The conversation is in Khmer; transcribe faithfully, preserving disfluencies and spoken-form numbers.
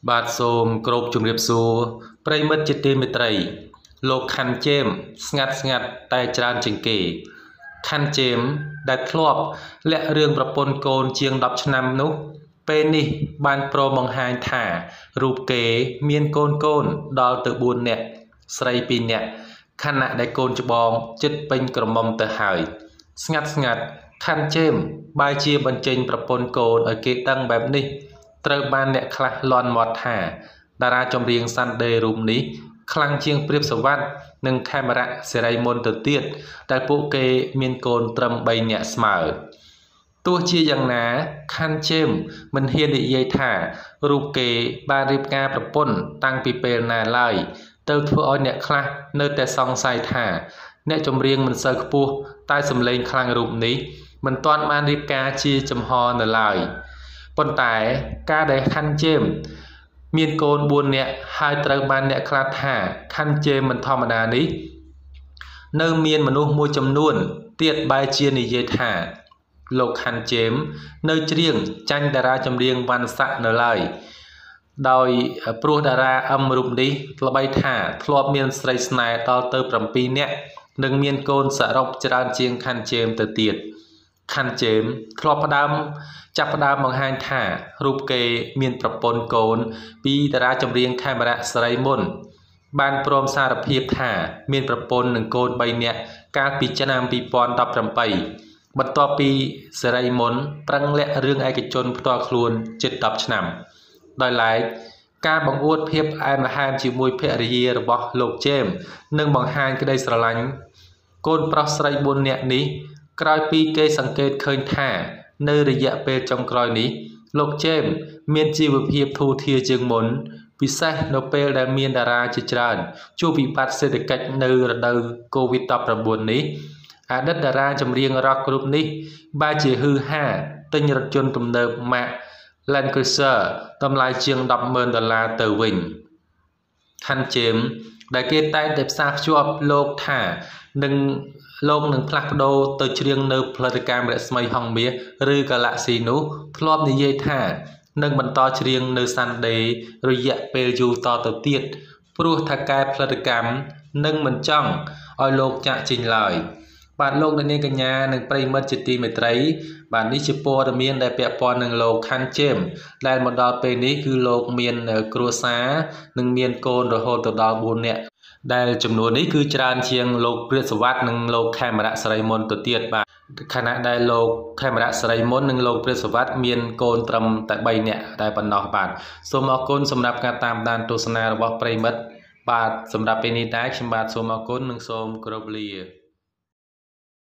បាទសូមគោរពជំរាបសួរប្រិយមិត្តជាទីមេត្រីលោកខាន់ជេមស្ងាត់ស្ងាត់តែច្រើនជាងគេខាន់ជេមដែលធ្លាប់លាក់រឿងប្រពន្ធកូនជាងដប់ឆ្នាំនោះពេលនេះបានប្របង្ហាញថារូបគេមានកូនកូនដល់ទៅបួននាក់ស្រីពីរនាក់ខណៈដែលកូនច្បងជិតពេញក្រមុំទៅហើយស្ងាត់ស្ងាត់ខាន់ជេមបែរជាបញ្ចេញប្រពន្ធកូនឲ្យគេដឹងបែបនេះត្រូវបានអ្នកខ្លះលន់មាត់ថាតារាចម្រៀងសាន់ដេរូបនេះខ្លាំងជាងព្រាបសវត្ថនិងខេមរៈសេរីមុនទៅទៀតដែលពួកគេមានកូនត្រឹមបីនាក់ស្មើទោះជាយ៉ាងណាខាន់ជេមមិនហ៊ាននិយាយថារូបគេបានរៀបការប្រពន្ធតាំងពីពេលណាឡើយទៅធ្វើឲ្យអ្នកខ្លះនៅតែសង្ស័យថាអ្នកចម្រៀងមិនសូវខ្ពស់តែសម្លេងខ្លាំងរូបនេះមិនទាន់បានរៀបការជាចំហនៅឡើយប៉ុន្តែការដែលខាន់ជេមមានកូនបួននាក់ហើយត្រូវបានអ្នកខ្លះថាខាន់ជេមមិនធម្មតានេះនៅមានមនុស្សមួយចំនួនទៀតបែរជានិយាយថាលោកខាន់ជេមនៅច្រៀងចាញ់តារាចម្រៀងវណ្ណស័ក្តិនៅឡើយដោយព្រោះតារាអឹមរូបនេះល្បីថាធ្លាប់មានស្រីស្នេហ៍ដល់ទៅប្រាំពីរនាក់និងមានកូនសរុបច្រើនជាងខាន់ជេមទៅទៀតខាន់ជេមធ្លាប់ផ្ដើមចាប់ផ្ដើមបង្ហាញថារូបគេមានប្រពន្ធកូនពីតារាចម្រៀងខេមរៈសេរីមុនបានព្រមសារភាពថាមានប្រពន្ធនិងកូនបីនាក់កាលពីឆ្នាំពីរពាន់ដប់ប្រាំបីបន្ទាប់ពីសេរីមុនប្រឹងលាក់រឿងឯកជនផ្ទាល់ខ្លួនជិតដប់ឆ្នាំដោយឡែកការបង្អួតភាពអែមល្ហែមជាមួយភរិយារបស់លោកជេមនិងបង្ហាញក្តីស្រឡាញ់កូនប្រុសស្រីបួននាក់នេះក្រោយពីគេសង្កេតឃើញថានៅរយៈពេលចុងក្រោយនេះលោកជេមមានជីវភាពធូរធារជាងមុនពិសេសនៅពេលដែលមានតារាជាច្រើនជួបវិបត្តិសេដ្ឋកិច្ចនៅរដូវកូវីដដប់ប្រាំបួននេះអតីតតារាចម្រៀងរ៉ុករូបនេះបែរជាហ៊ឺហាទិញរថយន្តទំនើប Mac Land Cruiser តម្លៃជាង ដប់ម៉ឺនដុល្លារទៅវិញខាន់ជេមដែលគេតែងតែផ្សារភ្ជាប់លោកថានឹងលោកនឹងផ្លាស់ប្ដូរទៅច្រៀងនៅផលិតកម្មរស្មីហង្សមាសឬ Galaxy នោះធ្លាប់និយាយថានឹងបន្តច្រៀងនៅសាន់ដេរយៈពេលយូរតទៅទៀតព្រោះថាកែផលិតកម្មនឹងមិនចង់ឲ្យលោកចាក់ចេញឡើយបាទលោកអ្នកនាងកញ្ញានិងប្រិយមិត្តជាទីមេត្រីបាទនេះជាព័ត៌មានដែលពាក់ព័ន្ធនឹងលោកខាន់ជេមដែលមកដល់ពេលនេះគឺលោកមានគ្រួសារនិងមានកូនរហូតទៅដល់បួននាក់ដែលចំនួននេះគឺច្រើនជាងលោកព្រាបសវត្ថនិងលោកខេមរៈសេរីមុនទៅទៀតបាទខណៈដែលលោកខេមរៈសេរីមុននិងលោកព្រាបសវត្ថមានកូនត្រឹមតែបីនាក់តែប៉ុណ្ណោះបាទសូមអរគុណសម្រាប់ការតាមដានទស្សនារបស់ប្រិយមិត្តបាទសម្រាប់ពេលនេះដែរខ្ញុំបាទសូមអរគុណនិងសូមគោរពលា